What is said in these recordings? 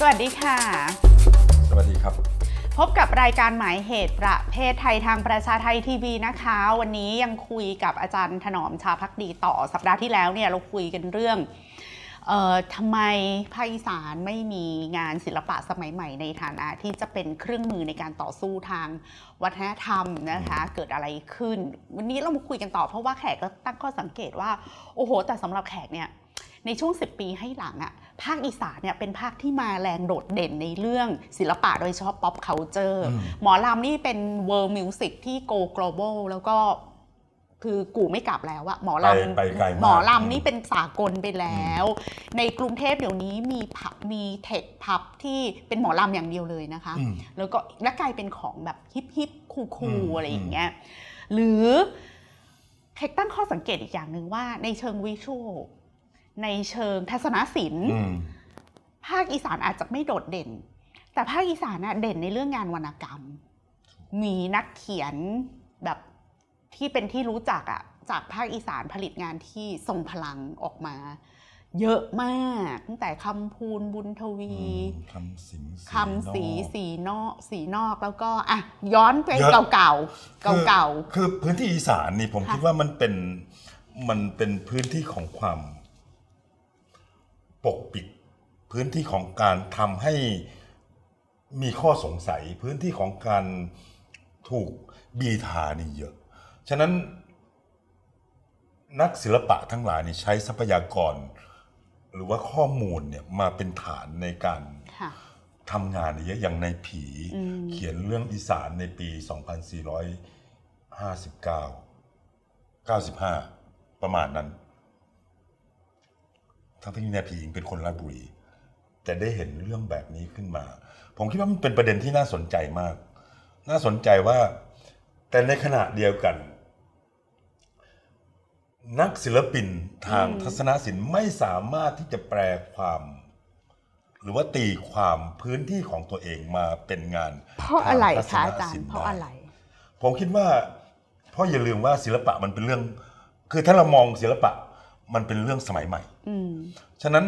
วัสดีค่ะสวัสดีครับพบกับรายการหมายเหตุประเภทไทยทางประชาไทยทีวีนะคะวันนี้ยังคุยกับอาจารย์ถนอมชาภักดีต่อสัปดาห์ที่แล้วเนี่ยเราคุยกันเรื่องทำไมภาคอีสานไม่มีงานศิลปะสมัยใหม่ในฐานะที่จะเป็นเครื่องมือในการต่อสู้ทางวัฒนธรรมนะคะเกิดอะไรขึ้นวันนี้เรามาคุยกันต่อเพราะว่าแขกก็ตั้งข้อสังเกตว่าโอ้โหแต่สำหรับแขกเนี่ยในช่วง10 ปีให้หลังอะภาคอีสานเนี่ยเป็นภาคที่มาแรงโดดเด่นในเรื่องศิลปะโดยเฉพาะ pop culture หมอลำนี่เป็น world music ที่ go global แล้วก็คือกูไม่กลับแล้วอะหมอลำหมอลำนี่เป็นสากลไปแล้วในกรุงเทพเดี๋ยวนี้มีผับมีเทคพับที่เป็นหมอลำอย่างเดียวเลยนะคะแล้วก็กลายเป็นของแบบฮิปคูลอะไรอย่างเงี้ยหรือแขกตั้งข้อสังเกตอีกอย่างหนึ่งว่าในเชิงวิชวลในเชิงทัศนศิลป์ภาคอีสานอาจจะไม่โดดเด่นแต่ภาคอีสานเด่นในเรื่องงานวรรณกรรมมีนักเขียนแบบที่เป็นที่รู้จักจากภาคอีสานผลิตงานที่ทรงพลังออกมาเยอะมากตั้งแต่คำพูนบุญทวีคำสีนอกแล้วก็ย้อนไปเก่าคือพื้นที่อีสานนี่ผมคิดว่ามันเป็นพื้นที่ของความปกปิดพื้นที่ของการทำให้มีข้อสงสัยพื้นที่ของการถูกบีทานี่เยอะฉะนั้นนักศิลปะทั้งหลายนี่ใช้ทรัพยากรหรือว่าข้อมูลเนี่ยมาเป็นฐานในการทำงานเยอะอย่างในผีเขียนเรื่องอีสานในปี 9459 ประมาณนั้นทั้งที่นายผีเป็นคนราชบุรีแต่ได้เห็นเรื่องแบบนี้ขึ้นมาผมคิดว่ามันเป็นประเด็นที่น่าสนใจมากน่าสนใจว่าแต่ในขณะเดียวกันนักศิลปินทางทัศนศิลป์ไม่สามารถที่จะแปลความหรือว่าตีความพื้นที่ของตัวเองมาเป็นงานเพราะอะไรคะอาจารย์เพราะอะไรผมคิดว่าเพราะอย่าลืมว่าศิลปะมันเป็นเรื่องคือถ้าเรามองศิลปะมันเป็นเรื่องสมัยใหม่ฉะนั้น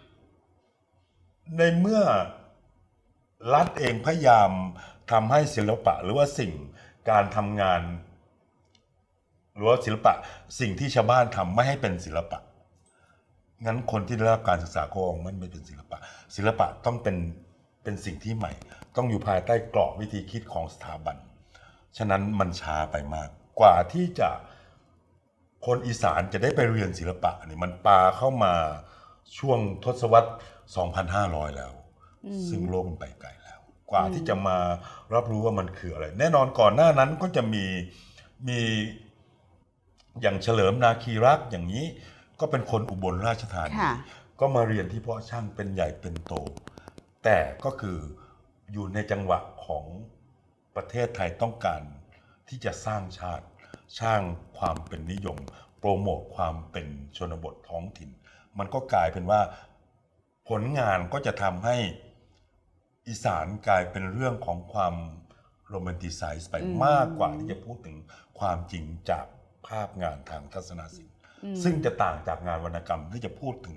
ในเมื่อรัฐเองพยายามทำให้ศิลปะหรือว่าสิ่งการทำงานหรือว่าศิลปะสิ่งที่ชาวบ้านทำไม่ให้เป็นศิลปะงั้นคนที่ได้รับการศึกษาก็มันไม่เป็นศิลปะศิลปะต้องเป็นสิ่งที่ใหม่ต้องอยู่ภายใต้กรอบวิธีคิดของสถาบันฉะนั้นมันช้าไปมากกว่าที่จะคนอีสานจะได้ไปเรียนศิลปะนี่มันปาเข้ามาช่วงทศวรรษ 2,500 แล้วซึ่งโลกมันไปไกลแล้วกว่าที่จะมารับรู้ว่ามันคืออะไรแน่นอนก่อนหน้านั้นก็จะมีอย่างเฉลิมนาคีรักอย่างนี้ก็เป็นคนอุบลราชธานีก็มาเรียนที่เพาะช่างเป็นใหญ่เป็นโตแต่ก็คืออยู่ในจังหวะของประเทศไทยต้องการที่จะสร้างชาติสร้างความเป็นนิยมโปรโมทความเป็นชนบทท้องถิ่นมันก็กลายเป็นว่าผลงานก็จะทำให้อีสานกลายเป็นเรื่องของความโรแมนติไซส์ไปมากกว่าที่จะพูดถึงความจริงจากภาพงานทางทัศนศิลป์ซึ่งจะต่างจากงานวรรณกรรมที่จะพูดถึง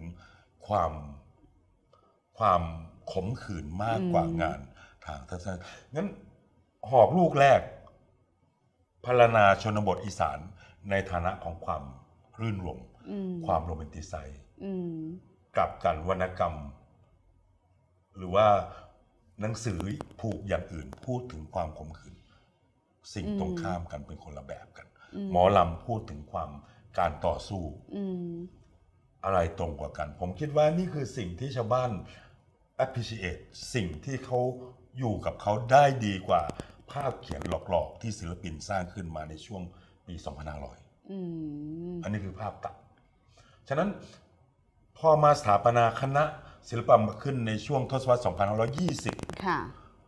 ความขมขื่นมากกว่างานทางทัศนศิลป์งั้นหอบลูกแรกพรรณนาชนบทอีสานในฐานะของความรื่นรมความโรแมนติไซส์กับการวรรณกรรมหรือว่าหนังสือผูกอย่างอื่นพูดถึงความขมขื่นสิ่งตรงข้ามกันเป็นคนละแบบกันหมอลำพูดถึงความการต่อสู้อะไรตรงกว่ากันผมคิดว่านี่คือสิ่งที่ชาวบ้าน appreciate สิ่งที่เขาอยู่กับเขาได้ดีกว่าภาพเขียนหลอกๆที่ศิลปินสร้างขึ้นมาในช่วงปี 2500อันนี้คือภาพตัดฉะนั้นพอมาสถาปนาคณะศิลปะมาขึ้นในช่วงทศวรรษ 2520 ค่ะ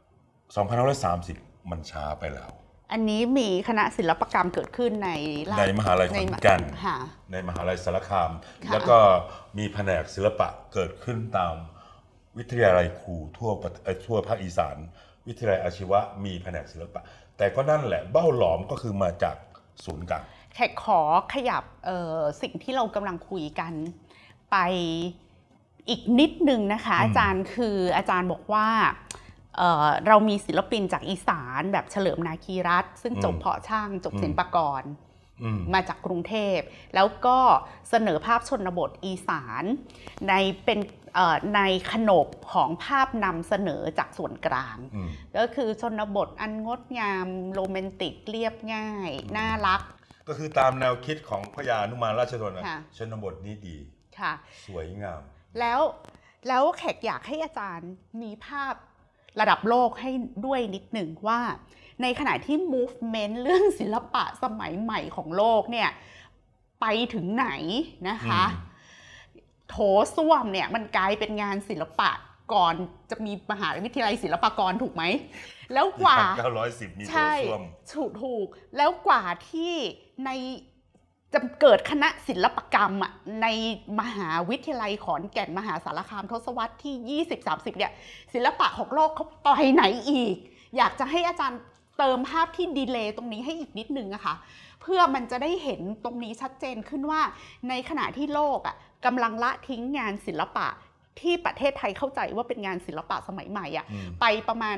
2530 มันช้าไปแล้วอันนี้มีคณะศิลปกรรมเกิดขึ้นในมหาลัยขอนแก่นในมหาลัยสารคามแล้วก็มีแผนกศิลปะเกิดขึ้นตามวิทยาลัยครูทั่วภาคอีสานวิทยาลัยอาชีวะมีแผนกศิลปะแต่ก็นั่นแหละเบ้าหลอมก็คือมาจากศูนย์กลางแขกขอขยับสิ่งที่เรากำลังคุยกันไปอีกนิดนึงนะคะอาจารย์คืออาจารย์บอกว่าเรามีศิลปินจากอีสานแบบเฉลิมนาคีรัตน์ซึ่งจบเพาะช่างจบศิลปากรมาจากกรุงเทพแล้วก็เสนอภาพชนบทอีสานในขนบของภาพนำเสนอจากส่วนกลางก็คือชนบทอันงดงามโรแมนติกเรียบง่ายน่ารักก็คือตามแนวคิดของพระยานุมานราชทนชนบทนี้ดีสวยงามแล้วแขกอยากให้อาจารย์มีภาพระดับโลกให้ด้วยนิดหนึ่งว่าในขณะที่ movement เรื่องศิลปะสมัยใหม่ของโลกเนี่ยไปถึงไหนนะคะโถส้วมเนี่ยมันกลายเป็นงานศิลปะก่อนจะมีมหาวิทยาลัยศิลปากรถูกไหมแล้วกว่า 910มีโถส้วมถูกแล้วกว่าที่ในจะเกิดคณะศิลปกรรมในมหาวิทยาลัยขอนแก่นมหาสารคามทศวรรษที่20-30เนี่ยศิลปะของโลกเขาไปไหนอีกอยากจะให้อาจารย์เติมภาพที่ดีเลย์ตรงนี้ให้อีกนิดนึงนะคะเพื่อมันจะได้เห็นตรงนี้ชัดเจนขึ้นว่าในขณะที่โลกกำลังละทิ้งงานศิลปะที่ประเทศไทยเข้าใจว่าเป็นงานศิลปะสมัยใหม่ไปประมาณ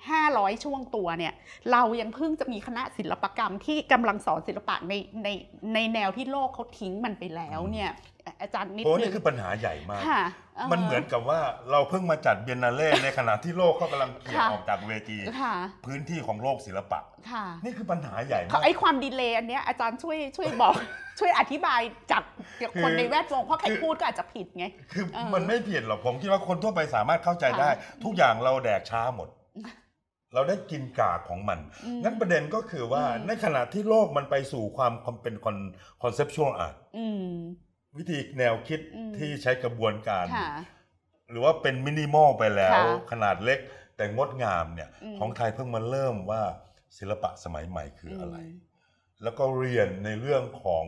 500ช่วงตัวเนี่ยเรายังเพิ่งจะมีคณะศิลปกรรมที่กำลังสอนศิลปะในแนวที่โลกเขาทิ้งมันไปแล้วเนี่ยอาจารย์นิดนึงนี่คือปัญหาใหญ่มากมันเหมือนกับว่าเราเพิ่งมาจัดเบียนนาเล่ในขณะที่โลกเขากำลังเขี่ยออกจากเวทีพื้นที่ของโลกศิลปะนี่คือปัญหาใหญ่มากไอ้ความดีเลย์อันเนี้ยอาจารย์ช่วยบอกช่วยอธิบายจากคนในแวดวงเพราะใครพูดก็อาจจะผิดไงคือมันไม่ผิดหรอกผมคิดว่าคนทั่วไปสามารถเข้าใจได้ทุกอย่างเราแดกช้าหมดเราได้กินกากของมันงั้นประเด็นก็คือว่าในขณะที่โลกมันไปสู่ความเป็นคอนเซปชวลอาร์ตวิธีแนวคิดที่ใช้กระบวนการหรือว่าเป็นมินิมอลไปแล้วขนาดเล็กแต่งดงามเนี่ยของไทยเพิ่งมาเริ่มว่าศิลปะสมัยใหม่คืออะไรแล้วก็เรียนในเรื่องของ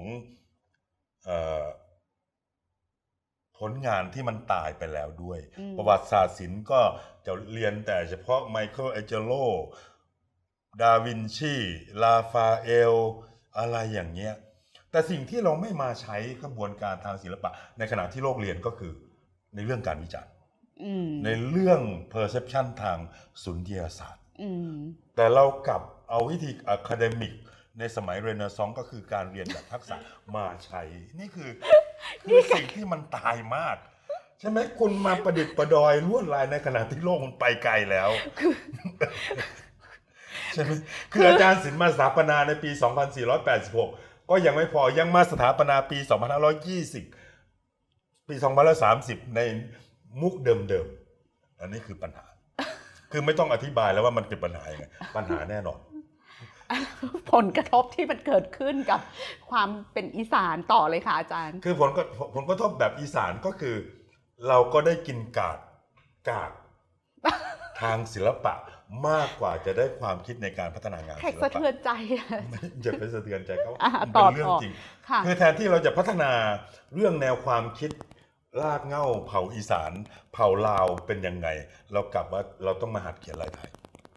ผลงานที่มันตายไปแล้วด้วยประวัติศาสตร์ศิลป์ก็จะเรียนแต่เฉพาะไมเคิลแองเจโลดาวินชีลาฟาเอลอะไรอย่างเงี้ยแต่สิ่งที่เราไม่มาใช้กระบวนการทางศิลปะในขณะที่โลกเรียนก็คือในเรื่องการวิจารณ์ในเรื่อง perception ทางสุนทรียศาสตร์แต่เรากลับเอาวิธี academic ในสมัยเรเนซองส์ก็คือการเรียนแบบทักษะมาใช้นี่คือสิ่งที่มันตายมากใช่ไหมคุณมาประดิษฐ์ประดอยลวดลายในขณะที่โลกมันไปไกลแล้วใช่ไหมคืออาจารย์ศิลป์มาสถาปนาในปี 2486ก็ยังไม่พอยังมาสถาปนาปี 2520 ปี 2530 ในมุกเดิมๆอันนี้คือปัญหาคือไม่ต้องอธิบายแล้วว่ามันเป็นปัญหายังไงปัญหาแน่นอนผลกระทบที่มันเกิดขึ้นกับความเป็นอีสานต่อเลยค่ะอาจารย์คือผลกระทบแบบอีสานก็คือเราก็ได้กินกากทางศิลปะมากกว่าจะได้ความคิดในการพัฒนางานศิลปะแขกสะเทือนใจอย่าไปสะเทือนใจเขาเป็นเรื่องจริงคือแทนที่เราจะพัฒนาเรื่องแนวความคิดรากเหง้าเผ่าอีสานเผ่าลาวเป็นยังไงเรากลับว่าเราต้องมาหัดเขียนลายไทย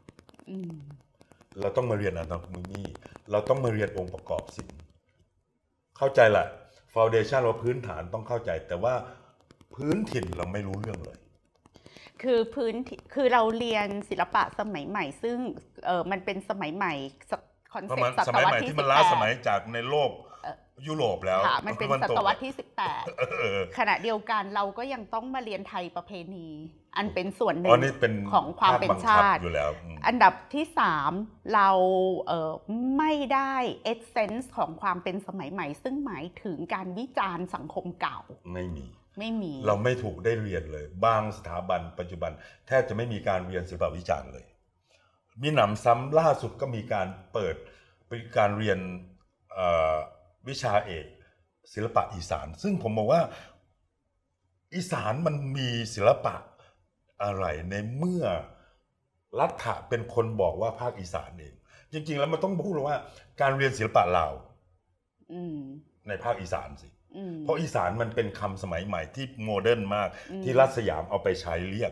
เราต้องมาเรียนอนาโตมีเราต้องมาเรียนองค์ประกอบศิลป์เข้าใจแหละฟาวเดชั่นเราพื้นฐานต้องเข้าใจแต่ว่าพื้นถิ่นเราไม่รู้เรื่องเลยคือเราเรียนศิลปะสมัยใหม่ซึ่งมันเป็นสมัยใหม่คอนเซ็ปต์ศตวรรษที่มันล้าสมัยจากในโลกยุโรปแล้วมันเป็นศตวรรษที่18ขณะเดียวกันเราก็ยังต้องมาเรียนไทยประเพณีอันเป็นส่วนหนึ่งของความเป็นชาติอันดับที่3เราไม่ได้เอเซนส์ของความเป็นสมัยใหม่ซึ่งหมายถึงการวิจารณ์สังคมเก่าไม่มีเราไม่ถูกได้เรียนเลยบางสถาบันปัจจุบันแทบจะไม่มีการเรียนศิลปวิจารณ์เลยมีหนำซ้ำล่าสุดก็มีการเปิดเป็นการเรียนวิชาเอกศิลปะอีสานซึ่งผมบอกว่าอีสานมันมีศิลปะอะไรในเมื่อรัฐะเป็นคนบอกว่าภาคอีสานเองจริงๆแล้วมันต้องพูดว่าการเรียนศิลปะลาวในภาคอีสานสิเพราะอีสานมันเป็นคำสมัยใหม่ที่โมเดิร์นมากที่รัฐสยามเอาไปใช้เรียก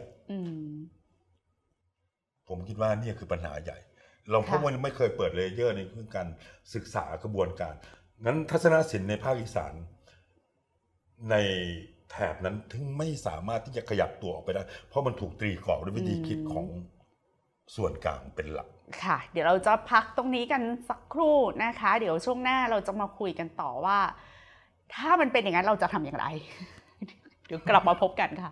ผมคิดว่านี่คือปัญหาใหญ่เราเพราะว่าไม่เคยเปิดเลเยอร์ในเรื่องการศึกษากระบวนการงั้นทัศนศิลป์ในภาคอีสานในถบนั้นถึงไม่สามารถที่จะขยับตัวออกไปได้เพราะมันถูกตรีกรอบด้วยวิธีคิดของส่วนกลางเป็นหลักค่ะเดี๋ยวเราจะพักตรงนี้กันสักครู่นะคะเดี๋ยวช่วงหน้าเราจะมาคุยกันต่อว่าถ้ามันเป็นอย่างนั้นเราจะทำอย่างไร เดี๋ยวกลับมาพบกันค่ะ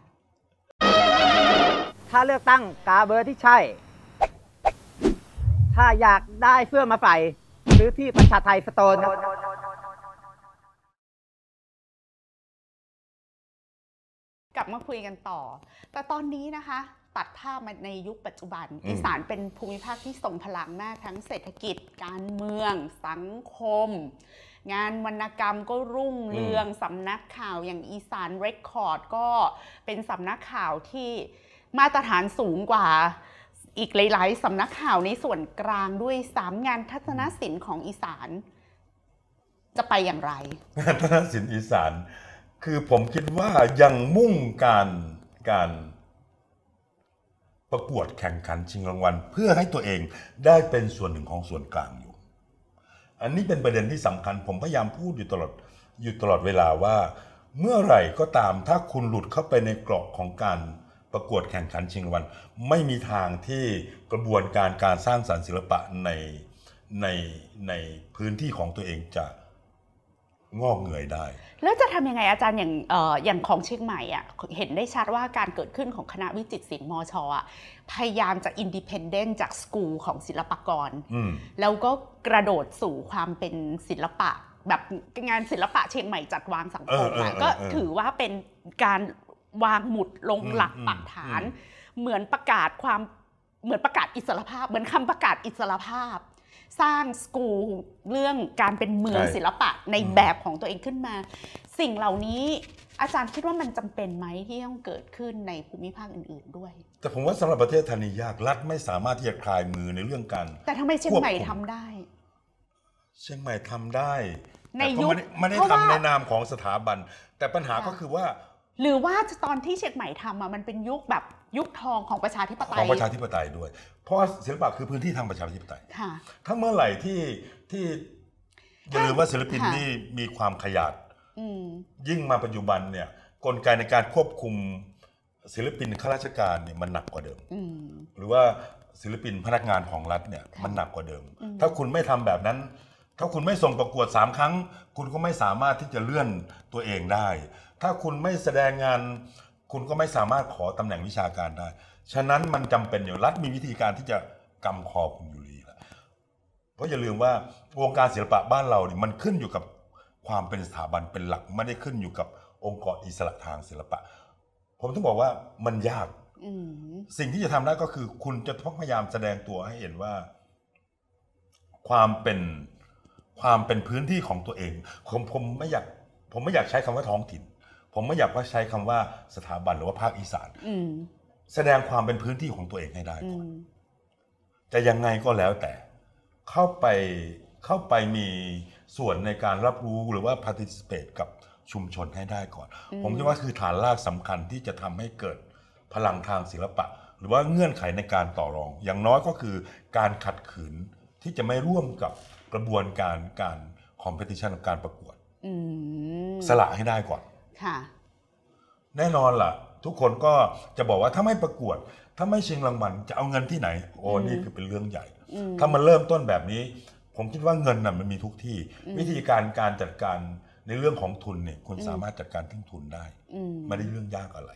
ถ้าเลือกตั้งกาเบอร์ที่ใช่ถ้าอยากได้เสื้อมาใส่ซื้อที่ประชาไทสโตนครับกลับมาคุยกันต่อแต่ตอนนี้นะคะตัดภาพมาในยุคปัจจุบันอีสานเป็นภูมิภาคที่ทรงพลังมากทั้งเศรษฐกิจการเมืองสังคมงานวรรณกรรมก็รุ่งเรืองสำนักข่าวอย่างอีสานเรคคอร์ดก็เป็นสำนักข่าวที่มาตรฐานสูงกว่าอีกหลายๆสำนักข่าวในส่วนกลางด้วย3งานทัศนศิลป์ของอีสานจะไปอย่างไรงานทัศนศิลป์อีสานคือผมคิดว่ายังมุ่งการประกวดแข่งขันชิงรางวัลเพื่อให้ตัวเองได้เป็นส่วนหนึ่งของส่วนกลางอยู่อันนี้เป็นประเด็นที่สำคัญผมพยายามพูดอยู่ตลอดเวลาว่าเมื่อไหร่ก็ตามถ้าคุณหลุดเข้าไปในกรอบของการประกวดแข่งขันชิงรางวัลไม่มีทางที่กระบวนการสร้างสรรค์ศิลปะในพื้นที่ของตัวเองจะงอกเงยได้แล้วจะทำยังไงอาจารย์อย่างของเชียงใหม่อ่ะเห็นได้ชัดว่าการเกิดขึ้นของคณะวิจิตรศิลป์มชอ่ะพยายามจะอินดิเพนเดนต์จากสกูลของศิลปากรแล้วก็กระโดดสู่ความเป็นศิลปะแบบงานศิลปะเชียงใหม่จัดวางสังคมก็ถือว่าเป็นการวางหมุดลงหลักปักฐานเหมือนประกาศอิสรภาพเหมือนคำประกาศอิสรภาพสร้างสกูลเรื่องการเป็นเมืองศิลปะในแบบของตัวเองขึ้นมาสิ่งเหล่านี้อาจารย์คิดว่ามันจำเป็นไหมที่ต้องเกิดขึ้นในภูมิภาคอื่นๆด้วยแต่ผมว่าสำหรับประเทศไทยนี่ยากรัฐไม่สามารถที่จะคลายมือในเรื่องการแต่ทำไมเชียงใหม่ทำได้เชียงใหม่ทำได้ในยุคไม่ได้ทำในนามของสถาบันแต่ปัญหาก็คือว่าหรือว่าตอนที่เชียงใหม่ทำมันเป็นยุคแบบยุคทองของประชาธิปไตยของประชาธิปไตยด้วยเพราะศิลปะคือพื้นที่ทางประชาธิปไตยถ้าเมื่อไหร่ที่อย่าลืมว่าศิลปินนี่มีความขยันยิ่งมาปัจจุบันเนี่ยกลไกในการควบคุมศิลปินข้าราชการเนี่ยมันหนักกว่าเดิมหรือว่าศิลปินพนักงานของรัฐเนี่ยมันหนักกว่าเดิมถ้าคุณไม่ทำแบบนั้นถ้าคุณไม่ส่งประกวด3 ครั้งคุณก็ไม่สามารถที่จะเลื่อนตัวเองได้ถ้าคุณไม่แสดงงานคุณก็ไม่สามารถขอตำแหน่งวิชาการได้ฉะนั้นมันจำเป็นอยู่รัฐมีวิธีการที่จะกำคอคุณอยู่ดีแหละเพราะอย่าลืมว่าวงการศิลปะบ้านเราเนี่ยมันขึ้นอยู่กับความเป็นสถาบันเป็นหลักไม่ได้ขึ้นอยู่กับองค์กรอิสระทางศิลปะผมต้องบอกว่ามันยากสิ่งที่จะทำได้ก็คือคุณจะต้องพยายามแสดงตัวให้เห็นว่าความเป็นพื้นที่ของตัวเองผมไม่อยากใช้คำว่าท้องถิ่นผมไม่อยากว่าใช้คำว่าสถาบันหรือว่าภาคอีสานแสดงความเป็นพื้นที่ของตัวเองให้ได้ก่อนแต่ยังไงก็แล้วแต่เข้าไปมีส่วนในการรับรู้หรือว่า participate กับชุมชนให้ได้ก่อนผมคิดว่าคือฐานรากสำคัญที่จะทำให้เกิดพลังทางศิลปะหรือว่าเงื่อนไขในการต่อรองอย่างน้อยก็คือการขัดขืนที่จะไม่ร่วมกับกระบวนการคอมเพติชันการประกวดสละให้ได้ก่อนแน่นอนล่ะทุกคนก็จะบอกว่าถ้าไม่ประกวดถ้าไม่ชิงรางวัลจะเอาเงินที่ไหนโอ้นี่คือเป็นเรื่องใหญ่ถ้ามันเริ่มต้นแบบนี้ผมคิดว่าเงินน่ะมันมีทุกที่วิธีการจัดการในเรื่องของทุนเนี่ยคุณสามารถจัดการทั้งทุนได้ไม่ได้เรื่องยากอะไร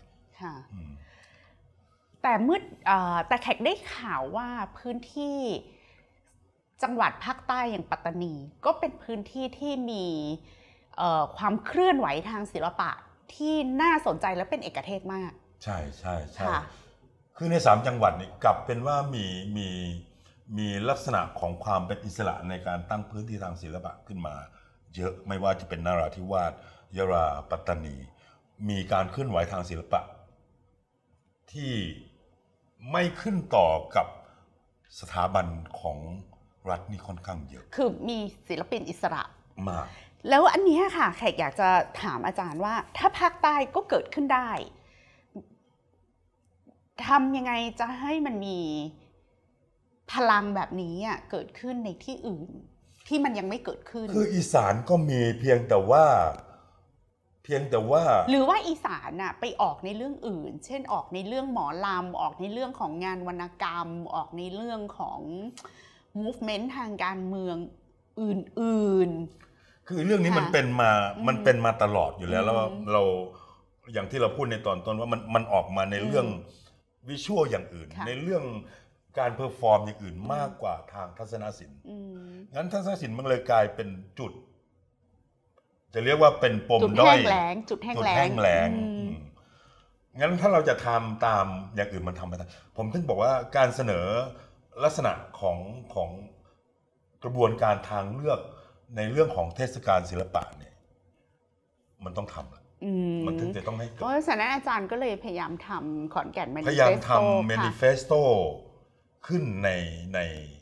แต่แขกได้ข่าวว่าพื้นที่จังหวัดภาคใต้อย่างปัตตานีก็เป็นพื้นที่ที่มีความเคลื่อนไหวทางศิลปะที่น่าสนใจและเป็นเอกเทศมากใช่คือใน3 จังหวัดนี่กลับเป็นว่ามีลักษณะของความเป็นอิสระในการตั้งพื้นที่ทางศิลปะขึ้นมาเยอะไม่ว่าจะเป็นนราธิวาสยะลาปัตตานีมีการเคลื่อนไหวทางศิลปะที่ไม่ขึ้นต่อกับสถาบันของรัฐนี่ค่อนข้างเยอะคือมีศิลปินอิสระมากแล้วอันนี้ค่ะแขกอยากจะถามอาจารย์ว่าถ้าภาคใต้ก็เกิดขึ้นได้ทำยังไงจะให้มันมีพลังแบบนี้เกิดขึ้นในที่อื่นที่มันยังไม่เกิดขึ้นคืออีสานก็มีเพียงแต่ว่าพียงแต่ว่าหรือว่าอีสานน่ะไปออกในเรื่องอื่น เช่นออกในเรื่องหมอลำออกในเรื่องของงานวรรณกรรมออกในเรื่องของ movement ทางการเมืองอื่นๆคือเรื่องนี้มันเป็นมาตลอดอยู่แล้วแล้วเราอย่างที่เราพูดในตอนต้นว่ามันออกมาในเรื่องวิชวลอย่างอื่นในเรื่องการเพอร์ฟอร์มอย่างอื่นมากกว่าทางทัศนศิลป์งั้นทัศนศิลป์มันเลยกลายเป็นจุดจะเรียกว่าเป็นปมด้อยจุดแห้งแล้งงั้นถ้าเราจะทำตามอย่างอื่นมันทำไม่ได้ผมถึงบอกว่าการเสนอลักษณะของกระบวนการทางเลือกในเรื่องของเทศกาลศิลปะเนี่ยมันต้องทำละมันถึงจะต้องให้เกิดเพราะฉะนั้นอาจารย์ก็เลยพยายามทำขอนแก่น Manifesto พยายามทำ Manifesto ขึ้นใน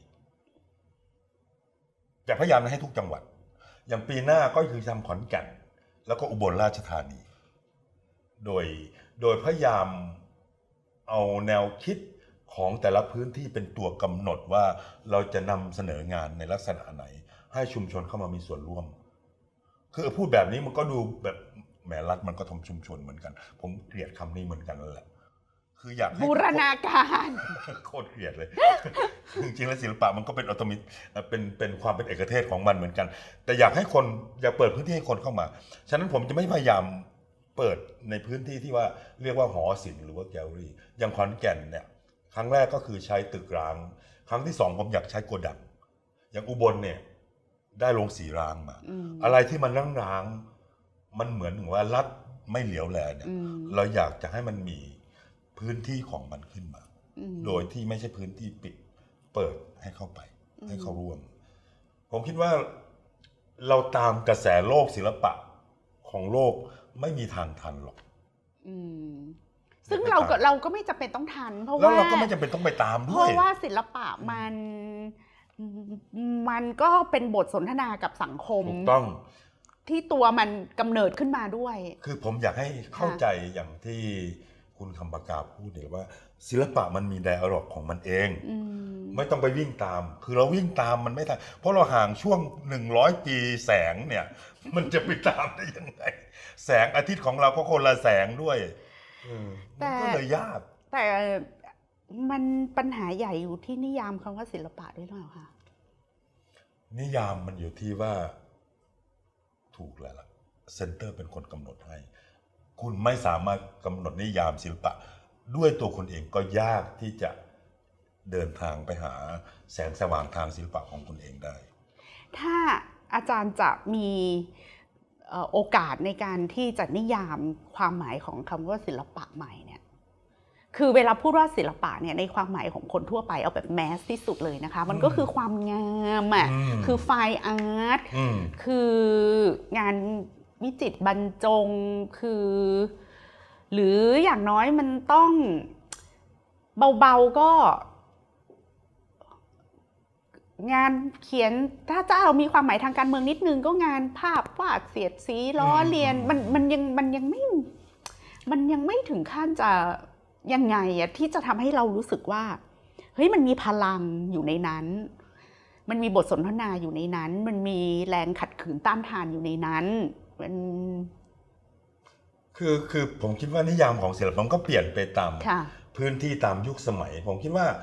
จะพยายามให้ทุกจังหวัดอย่างปีหน้าก็คือทำขอนแก่นแล้วก็อุบลราชธานีโดยพยายามเอาแนวคิดของแต่ละพื้นที่เป็นตัวกำหนดว่าเราจะนำเสนองานในลักษณะไหนให้ชุมชนเข้ามามีส่วนร่วมคือพูดแบบนี้มันก็ดูแบบแหมรัฐมันก็ทำชุมชนเหมือนกันผมเกลียดคำนี้เหมือนกันแหละคืออยากให้บูรณาการโคตรเกลียดเลยจริงๆแล้วศิลปะมันก็เป็นออโตมิเป็นความเป็นเอกเทศของมันเหมือนกันแต่อยากเปิดพื้นที่ให้คนเข้ามาฉะนั้นผมจะไม่พยายามเปิดในพื้นที่ที่ว่าเรียกว่าหอศิลป์หรือว่าแกลเลอรี่อย่างขอนแก่นเนี่ยครั้งแรกก็คือใช้ตึกร้างครั้งที่2ผมอยากใช้โกดังอย่างอุบลเนี่ยได้โรงสีร้างมาอะไรที่มันร้างมันเหมือนว่ารัฐไม่เหลียวแลเนี่ยเราอยากจะให้มันมีพื้นที่ของมันขึ้นมาโดยที่ไม่ใช่พื้นที่ปิดเปิดให้เข้าไปให้เข้าร่วมผมคิดว่าเราตามกระแสโลกศิลปะของโลกไม่มีทางทันหรอกซึ่งเราก็ไม่จำเป็นต้องทันเพราะว่าเราก็ไม่จำเป็นต้องไปตามด้วยเพราะว่าศิลปะมันก็เป็นบทสนทนากับสังคมถูกต้องที่ตัวมันกำเนิดขึ้นมาด้วยคือผมอยากให้เข้าใจอย่างที่คุณคำปากาพูดเนี่ยว่าศิลปะมันมีไดอะล็อกของมันเองไม่ต้องไปวิ่งตามคือเราวิ่งตามมันไม่ทันเพราะเราห่างช่วง100 ปีแสงเนี่ยมันจะไปตามได้ยังไงแสงอาทิตย์ของเราก็คนละแสงด้วยมันก็เลยยากแต่มันปัญหาใหญ่อยู่ที่นิยามคำว่าศิลปะด้วยหรือเปล่าคะนิยามมันอยู่ที่ว่าถูกแล้วล่ะเซ็นเตอร์เป็นคนกำหนดให้คุณไม่สามารถกำหนดนิยามศิลปะด้วยตัวคุณเองก็ยากที่จะเดินทางไปหาแสงสว่างทางศิลปะของคุณเองได้ถ้าอาจารย์จะมีโอกาสในการที่จะนิยามความหมายของคำว่าศิลปะใหม่เนี่ยคือเวลาพูดว่าศิลปะเนี่ยในความหมายของคนทั่วไปเอาแบบแมสที่สุดเลยนะคะมันก็คือความงามอ่ะคือไฟน์อาร์ตคืองานวิจิตรบรรจงคือหรืออย่างน้อยมันต้องเบาๆก็งานเขียนถ้าเรามีความหมายทางการเมืองนิดนึงก็งานภาพวาดเสียดสีล้อเลียนมันยังไม่ถึงขั้นจะยังไงอะที่จะทำให้เรารู้สึกว่าเฮ้ยมันมีพลังอยู่ในนั้นมันมีบทสนทนาอยู่ในนั้นมันมีแรงขัดขืนต้านทานอยู่ในนั้นมันคือผมคิดว่านิยามของศิลปะมันก็เปลี่ยนไปตามพื้นที่ตามยุคสมัยผมคิดว่า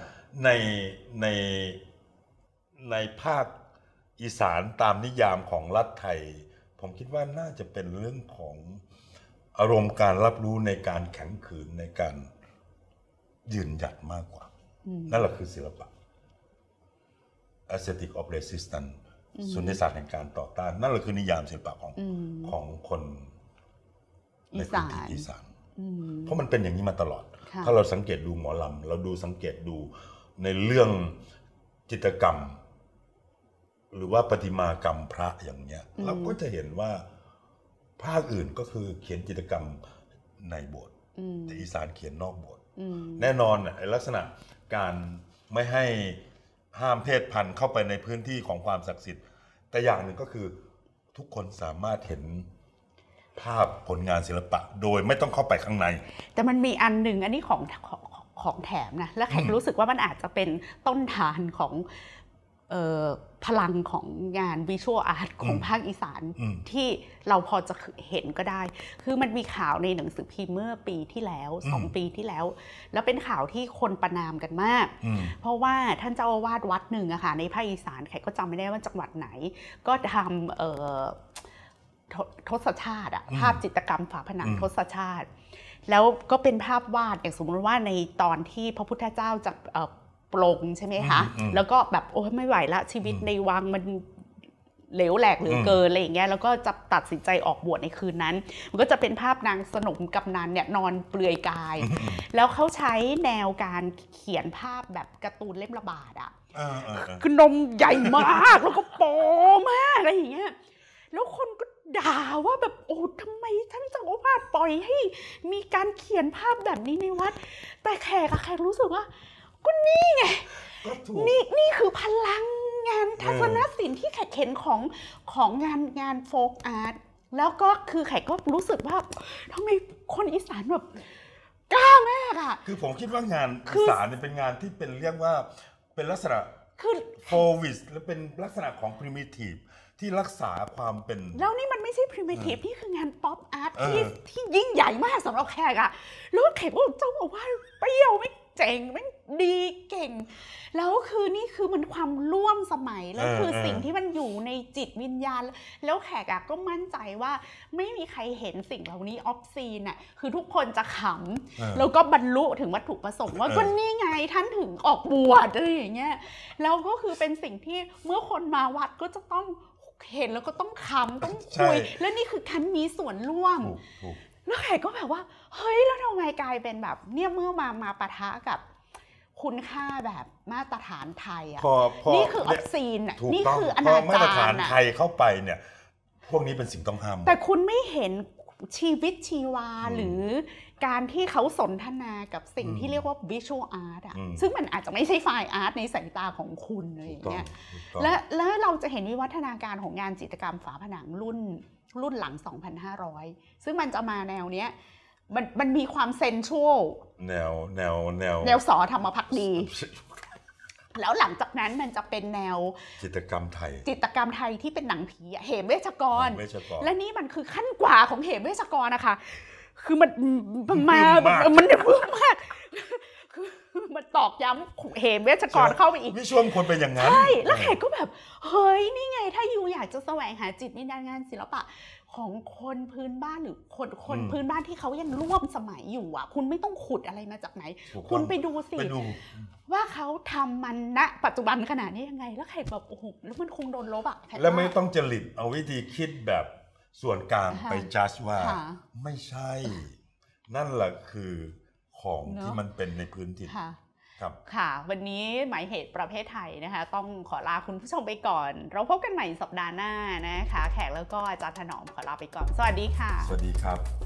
ในภาคอีสานตามนิยามของรัฐไทยผมคิดว่าน่าจะเป็นเรื่องของอารมณ์การรับรู้ในการแข็งขืนในการยืนหยัดมากกว่านั่นแหละคือศิลปะ aesthetic of resistance สุนทรศาสตร์แห่งการต่อต้านนั่นแหละคือนิยามศิลปะของคนในพื้นที่อีสานเพราะมันเป็นอย่างนี้มาตลอดถ้าเราสังเกตดูหมอลำเราดูสังเกตดูในเรื่องจิตรกรรมหรือว่าประติมากรรมพระอย่างเงี้ยเราก็จะเห็นว่าภาคอื่นก็คือเขียนจิตรกรรมในโบสถ์แต่อีสานเขียนนอกโบสถ์แน่นอนลักษณะการไม่ให้ห้ามเพศพันธุ์เข้าไปในพื้นที่ของความศักดิ์สิทธิ์แต่อย่างหนึ่งก็คือทุกคนสามารถเห็นภาพผลงานศิลปะโดยไม่ต้องเข้าไปข้างในแต่มันมีอันหนึ่งอันนี้ของแถมนะและแขกรู้สึกว่ามันอาจจะเป็นต้นทานของพลังของงานวิชวลอาร์ตของภาคอีสานที่เราพอจะเห็นก็ได้ คือมันมีข่าวในหนังสือพิมพ์เมื่อปีที่แล้ว2 ปีที่แล้วแล้วเป็นข่าวที่คนประณามกันมากเพราะว่าท่านเจ้าอาวาสวัดหนึ่งอะค่ะในภาคอีสานใครก็จำไม่ได้ว่าจังหวัดไหนก็ทำทศชาติภาพจิตรกรรมฝาผนังทศชาติแล้วก็เป็นภาพวาดอย่างสมมติว่าในตอนที่พระพุทธเจ้าจะปลงใช่ไหมคะแล้วก็แบบโอ้ไม่ไหวละชีวิตในวังมันเหลวแหลกเหลือเกินอะไรอย่างเงี้ยแล้วก็จะตัดสินใจออกบวชในคืนนั้นมันก็จะเป็นภาพนางสนมกับนันเนี่ยนอนเปลือยกายแล้วเขาใช้แนวการเขียนภาพแบบการ์ตูนเล่มระบาดคือนมใหญ่มากแล้วก็โปมากอะไรอย่างเงี้ยแล้วคนก็ด่าว่าแบบโอ้ทำไมท่านเจ้าอาวาสปล่อยให้มีการเขียนภาพแบบนี้ในวัดแต่แขกรู้สึกว่าก็นี่ไงนี่คือพลังงานทัศนศิลป์ที่แขกเห็นของงานโฟล์กอาร์ตแล้วก็คือแขกก็รู้สึกว่าทำไมคนอีสานแบบกล้ามากอ่ะคือผมคิดว่างานอีสานเนี่ยเป็นงานที่เป็นเรียกว่าเป็นลักษณะคือโฟวิสและเป็นลักษณะของพรีมิทีฟที่รักษาความเป็นแล้วนี่มันไม่ใช่พรีมิทีฟนี่คืองานป๊อปอาร์ตที่ยิ่งใหญ่มากสำหรับแขกอ่ะแล้วแขกว่าเจ้าอาวาสเปรี้ยวไม่เจ๋งไม่ดีเก่งแล้วคือนี่คือมันความร่วมสมัยแล้วคือสิ่งที่มันอยู่ในจิตวิญญาณแล้วแขกก็มั่นใจว่าไม่มีใครเห็นสิ่งเหล่านี้ออฟซีนอ่ะคือทุกคนจะขำแล้วก็บรรลุถึงวัตถุประสงค์ว่าก็นี่ไงท่านถึงออกบวชอะไรอย่างเงี้ยแล้วก็คือเป็นสิ่งที่เมื่อคนมาวัดก็จะต้องเห็นแล้วก็ต้องขำต้องคุยแล้วนี่คือคันมีส่วนร่วมแล้วแขกก็แบบว่าเฮ้ยแล้วทำไมกลายเป็นแบบเนี่ยเมื่อมาปะทะกับคุณค่าแบบมาตรฐานไทยอ่ะนี่คือออฟซีนอ่ะนี่คืออนาจารมาตรฐานไทยเข้าไปเนี่ยพวกนี้เป็นสิ่งต้องห้ามแต่คุณไม่เห็นชีวิตชีวาหรือการที่เขาสนทนากับสิ่งที่เรียกว่าวิชวลอาร์ตอ่ะซึ่งมันอาจจะไม่ใช่ไฟน์อาร์ตในสายตาของคุณอะไรอย่างเงี้ยแล้วเราจะเห็นวิวัฒนาการของงานจิตรกรรมฝาผนังรุ่นหลัง 2,500 ซึ่งมันจะมาแนวเนี้ยมันมีความเซนชวลแนวสอธรรมภักดีแล้วหลังจากนั้นมันจะเป็นแนวจิตรกรรมไทยที่เป็นหนังผีเหมเวชกรและนี่มันคือขั้นกว่าของเหมเวชกรนะคะคือมันมามันเพิ่มมากคือมันตอกย้ำเหมเวชกรเข้าไปอีกวิชวลคนเป็นอย่างนั้นใช่แล้วแขกก็แบบเฮ้ยนี่ไงถ้ายูอยากจะแสวงหาจิตวิญญาณงานศิลปะของคนพื้นบ้านหรือคนพื้นบ้านที่เขายังร่วมสมัยอยู่อ่ะคุณไม่ต้องขุดอะไรมาจากไหนคุณไปดูสิว่าเขาทำมันณปัจจุบันขนาดนี้ยังไงแล้วใครแบบโอ้โหแล้วมันคงโดนลบอ่ะแล้วไม่ต้องจริตเอาวิธีคิดแบบส่วนกลางไปจัดว่าไม่ใช่นั่นแหละคือของที่มันเป็นในพื้นที่ค่ะวันนี้หมายเหตุประเภทไทยนะคะต้องขอลาคุณผู้ชมไปก่อนเราพบกันใหม่สัปดาห์หน้านะคะแขกแล้วก็อาจารย์ถนอมขอลาไปก่อนสวัสดีค่ะสวัสดีครับ